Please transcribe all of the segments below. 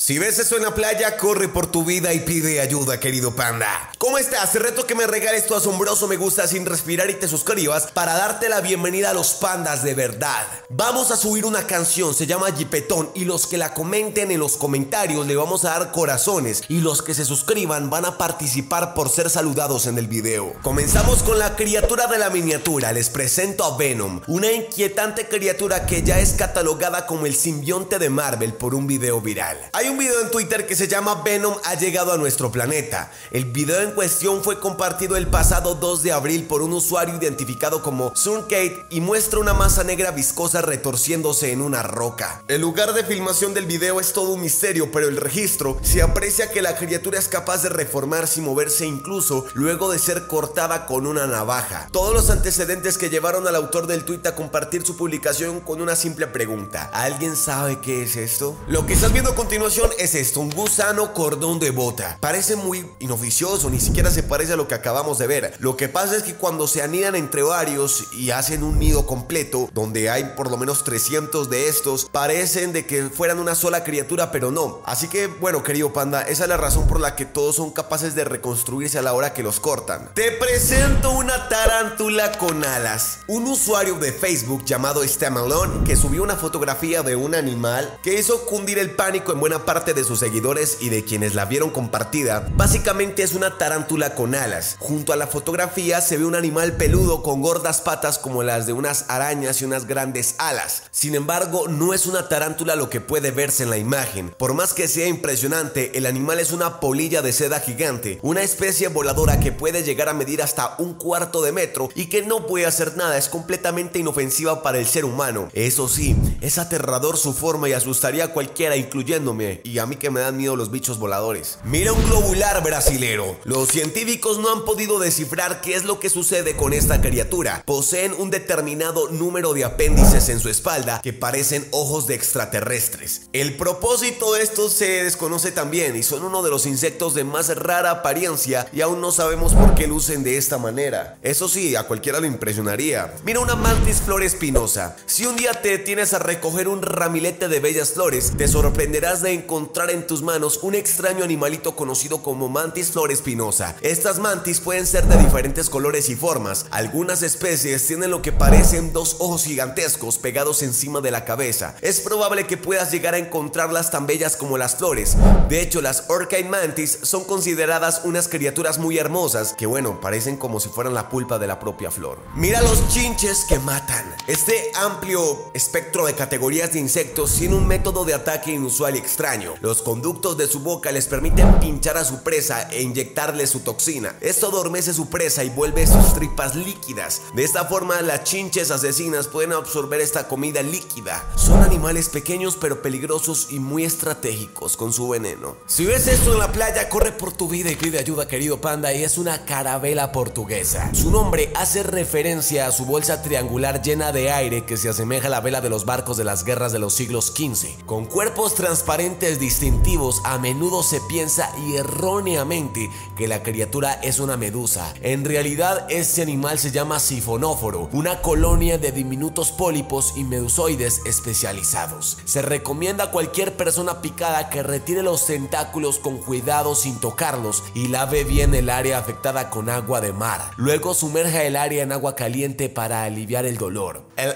Si ves eso en la playa, corre por tu vida y pide ayuda, querido panda. ¿Cómo estás? Te reto que me regales tu asombroso me gusta sin respirar y te suscribas para darte la bienvenida a los pandas de verdad. Vamos a subir una canción, se llama Jipetón, y los que la comenten en los comentarios le vamos a dar corazones, y los que se suscriban van a participar por ser saludados en el video. Comenzamos con la criatura de la miniatura. Les presento a Venom, una inquietante criatura que ya es catalogada como el simbionte de Marvel por un video viral. Hay un video en Twitter que se llama Venom ha llegado a nuestro planeta. El video en cuestión fue compartido el pasado 2 de abril por un usuario identificado como Sunkate y muestra una masa negra viscosa retorciéndose en una roca. El lugar de filmación del video es todo un misterio, pero el registro se aprecia que la criatura es capaz de reformarse y moverse incluso luego de ser cortada con una navaja. Todos los antecedentes que llevaron al autor del tweet a compartir su publicación con una simple pregunta: ¿alguien sabe qué es esto? Lo que estás viendo a continuación es esto, un gusano cordón de bota. Parece muy inoficioso, ni siquiera se parece a lo que acabamos de ver. Lo que pasa es que cuando se anidan entre varios y hacen un nido completo, donde hay por lo menos 300 de estos, parecen de que fueran una sola criatura, pero no. Así que, bueno, querido panda, esa es la razón por la que todos son capaces de reconstruirse a la hora que los cortan. Te presento una tarántula con alas. Un usuario de Facebook llamado Stamalone, que subió una fotografía de un animal que hizo cundir el pánico en buena parte de sus seguidores y de quienes la vieron compartida. Básicamente es una tarántula con alas. Junto a la fotografía se ve un animal peludo con gordas patas como las de unas arañas y unas grandes alas. Sin embargo, no es una tarántula lo que puede verse en la imagen. Por más que sea impresionante, el animal es una polilla de seda gigante, una especie voladora que puede llegar a medir hasta un cuarto de metro y que no puede hacer nada, es completamente inofensiva para el ser humano. Eso sí, es aterrador su forma y asustaría a cualquiera, incluyéndome, y a mí que me dan miedo los bichos voladores. Mira un globular brasilero. Los científicos no han podido descifrar qué es lo que sucede con esta criatura. Poseen un determinado número de apéndices en su espalda que parecen ojos de extraterrestres. El propósito de estos se desconoce también y son uno de los insectos de más rara apariencia y aún no sabemos por qué lucen de esta manera. Eso sí, a cualquiera le impresionaría. Mira una mantis flor espinosa. Si un día te detienes a recoger un ramilete de bellas flores, te sorprenderás de encontrar en tus manos un extraño animalito conocido como mantis flor espinosa. Estas mantis pueden ser de diferentes colores y formas. Algunas especies tienen lo que parecen dos ojos gigantescos pegados encima de la cabeza. Es probable que puedas llegar a encontrarlas tan bellas como las flores. De hecho, las orchid mantis son consideradas unas criaturas muy hermosas que, bueno, parecen como si fueran la pulpa de la propia flor. Mira los chinches que matan. Este amplio espectro de categorías de insectos tiene un método de ataque inusual y extraño. Los conductos de su boca les permiten pinchar a su presa e inyectarle su toxina. Esto adormece su presa y vuelve sus tripas líquidas. De esta forma, las chinches asesinas pueden absorber esta comida líquida. Son animales pequeños pero peligrosos y muy estratégicos con su veneno. Si ves esto en la playa, corre por tu vida y pide ayuda, querido panda, y es una carabela portuguesa. Su nombre hace referencia a su bolsa triangular llena de aire que se asemeja a la vela de los barcos de las guerras de los siglos XV. Con cuerpos transparentes distintivos, a menudo se piensa y erróneamente que la criatura es una medusa. En realidad, este animal se llama sifonóforo, una colonia de diminutos pólipos y medusoides especializados. Se recomienda a cualquier persona picada que retire los tentáculos con cuidado sin tocarlos y lave bien el área afectada con agua de mar. Luego sumerja el área en agua caliente para aliviar el dolor. El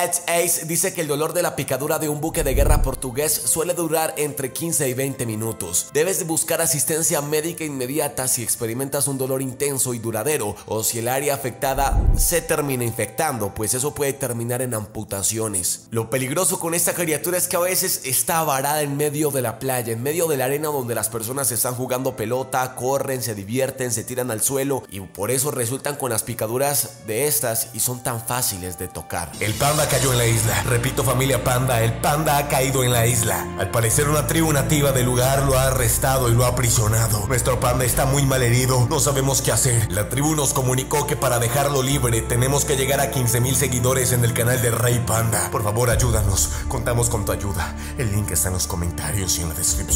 NHS dice que el dolor de la picadura de un buque de guerra portugués suele durar entre 15 y 20 minutos. Debes de buscar asistencia médica inmediata si experimentas un dolor intenso y duradero o si el área afectada se termina infectando, pues eso puede terminar en amputaciones. Lo peligroso con esta criatura es que a veces está varada en medio de la playa, en medio de la arena donde las personas están jugando pelota, corren, se divierten, se tiran al suelo y por eso resultan con las picaduras de estas y son tan fáciles de tocar. El panda cayó en la isla. Repito, familia panda, el panda ha caído en la isla. Al parecer una tribu nativa del lugar lo ha arrestado y lo ha aprisionado. Nuestro panda está muy mal herido, no sabemos qué hacer. La tribu nos comunicó que para dejarlo libre tenemos que llegar a 15,000 seguidores en el canal de Rey Panda. Por favor, ayúdanos, contamos con tu ayuda. El link está en los comentarios y en la descripción.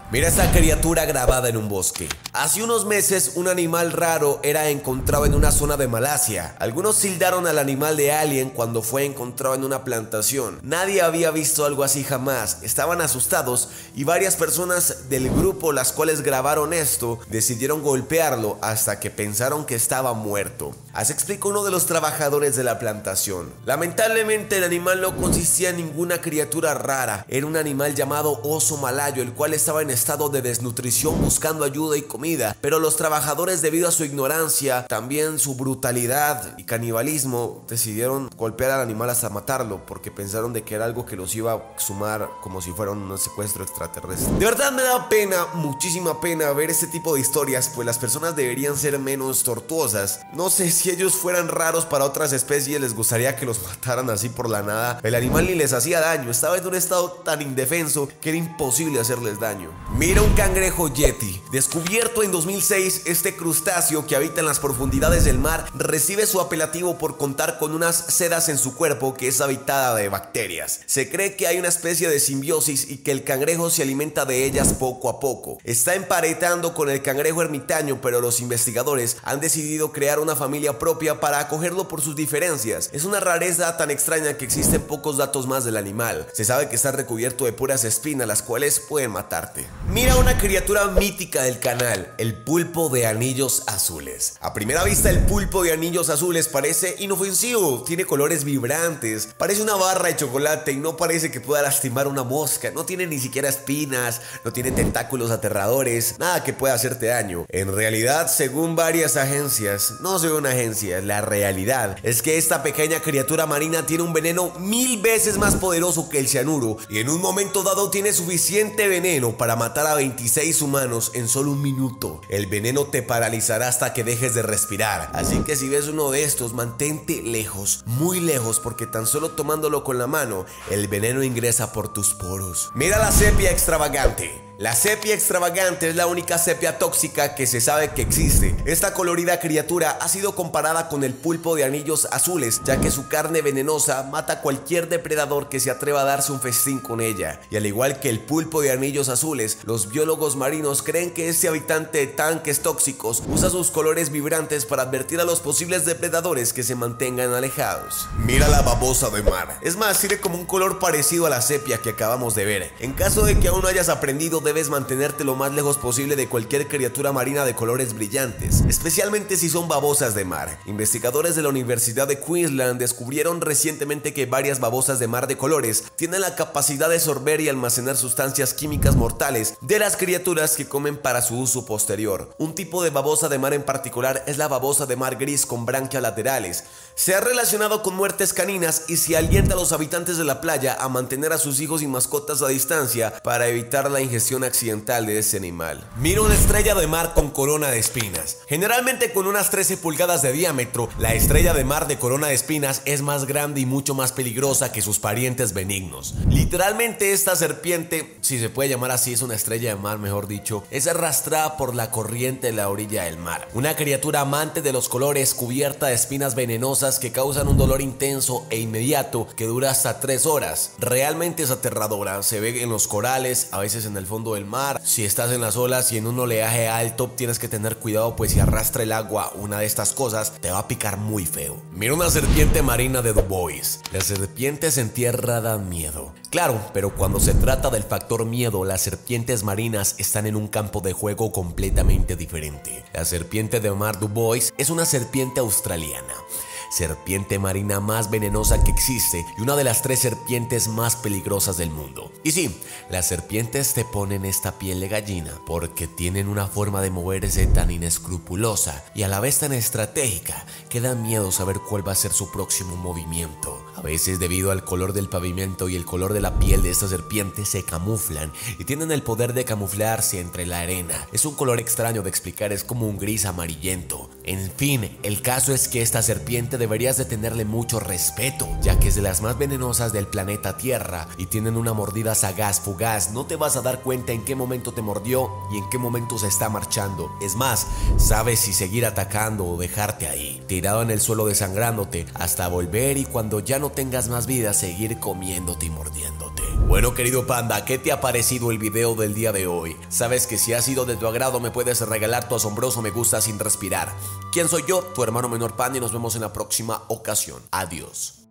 Mira esta criatura grabada en un bosque. Hace unos meses un animal raro era encontrado en una zona de Malasia. Algunos tildaron al animal de alien cuando fue encontrado en una plantación. Nadie había visto algo así jamás. Estaban asustados y varias personas del grupo, las cuales grabaron esto, decidieron golpearlo hasta que pensaron que estaba muerto. Así explicó uno de los trabajadores de la plantación. Lamentablemente el animal no consistía en ninguna criatura rara. Era un animal llamado oso malayo, el cual estaba en estado de desnutrición buscando ayuda y comida, pero los trabajadores, debido a su ignorancia, también su brutalidad y canibalismo, decidieron golpear al animal hasta matarlo, porque pensaron de que era algo que los iba a sumar como si fuera un secuestro extraterrestre. De verdad me da pena, muchísima pena ver este tipo de historias, pues las personas deberían ser menos tortuosas. No sé, si ellos fueran raros para otras especies, les gustaría que los mataran así por la nada. El animal ni les hacía daño, estaba en un estado tan indefenso que era imposible hacerles daño. Mira un cangrejo yeti. Descubierto en 2006, este crustáceo que habita en las profundidades del mar recibe su apelativo por contar con unas sedas en su cuerpo que es habitada de bacterias. Se cree que hay una especie de simbiosis y que el cangrejo se alimenta de ellas poco a poco. Está emparentado con el cangrejo ermitaño, pero los investigadores han decidido crear una familia propia para acogerlo por sus diferencias. Es una rareza tan extraña que existen pocos datos más del animal. Se sabe que está recubierto de puras espinas, las cuales pueden matarte. Mira una criatura mítica del canal, el pulpo de anillos azules. A primera vista el pulpo de anillos azules parece inofensivo, tiene colores vibrantes, parece una barra de chocolate y no parece que pueda lastimar una mosca, no tiene ni siquiera espinas, no tiene tentáculos aterradores, nada que pueda hacerte daño. En realidad, según varias agencias, no según agencias, la realidad es que esta pequeña criatura marina tiene un veneno 1000 veces más poderoso que el cianuro y en un momento dado tiene suficiente veneno para matar a 26 humanos en solo un minuto. El veneno te paralizará hasta que dejes de respirar, así que si ves uno de estos, mantente lejos, muy lejos, porque tan solo tomándolo con la mano, el veneno ingresa por tus poros. Mira la sepia extravagante. La sepia extravagante es la única sepia tóxica que se sabe que existe. Esta colorida criatura ha sido comparada con el pulpo de anillos azules, ya que su carne venenosa mata a cualquier depredador que se atreva a darse un festín con ella. Y al igual que el pulpo de anillos azules, los biólogos marinos creen que este habitante de tanques tóxicos usa sus colores vibrantes para advertir a los posibles depredadores que se mantengan alejados. Mira la babosa de mar. Es más, tiene como un color parecido a la sepia que acabamos de ver. En caso de que aún no hayas aprendido, debes mantenerte lo más lejos posible de cualquier criatura marina de colores brillantes, especialmente si son babosas de mar. Investigadores de la Universidad de Queensland descubrieron recientemente que varias babosas de mar de colores tienen la capacidad de sorber y almacenar sustancias químicas mortales de las criaturas que comen para su uso posterior. Un tipo de babosa de mar en particular es la babosa de mar gris con branquias laterales. Se ha relacionado con muertes caninas y se alienta a los habitantes de la playa a mantener a sus hijos y mascotas a distancia para evitar la ingestión accidental de ese animal. Mira una estrella de mar con corona de espinas. Generalmente con unas 13 pulgadas de diámetro, la estrella de mar de corona de espinas es más grande y mucho más peligrosa que sus parientes benignos. Literalmente esta serpiente, si se puede llamar así, es una estrella de mar, mejor dicho, es arrastrada por la corriente de la orilla del mar. Una criatura amante de los colores, cubierta de espinas venenosas que causan un dolor intenso e inmediato que dura hasta 3 horas. Realmente es aterradora, se ve en los corales, a veces en el fondo del mar. Si estás en las olas y en un oleaje alto, tienes que tener cuidado, pues si arrastra el agua una de estas cosas, te va a picar muy feo. Mira una serpiente marina de Du Bois. Las serpientes en tierra dan miedo. Claro, pero cuando se trata del factor miedo, las serpientes marinas están en un campo de juego completamente diferente. La serpiente de mar Du Bois es una serpiente australiana, serpiente marina más venenosa que existe y una de las 3 serpientes más peligrosas del mundo. Y sí, las serpientes te ponen esta piel de gallina porque tienen una forma de moverse tan inescrupulosa y a la vez tan estratégica que da miedo saber cuál va a ser su próximo movimiento. A veces, debido al color del pavimento y el color de la piel de estas serpientes, se camuflan y tienen el poder de camuflarse entre la arena. Es un color extraño de explicar, es como un gris amarillento. En fin, el caso es que esta serpiente deberías de tenerle mucho respeto, ya que es de las más venenosas del planeta Tierra y tienen una mordida sagaz, fugaz. No te vas a dar cuenta en qué momento te mordió y en qué momento se está marchando. Es más, sabes si seguir atacando o dejarte ahí, tirado en el suelo desangrándote, hasta volver y cuando ya no tengas más vida, seguir comiéndote y mordiéndote. Bueno, querido panda, ¿qué te ha parecido el video del día de hoy? Sabes que si ha sido de tu agrado me puedes regalar tu asombroso me gusta sin respirar. ¿Quién soy yo? Tu hermano menor panda, y nos vemos en la próxima ocasión. Adiós.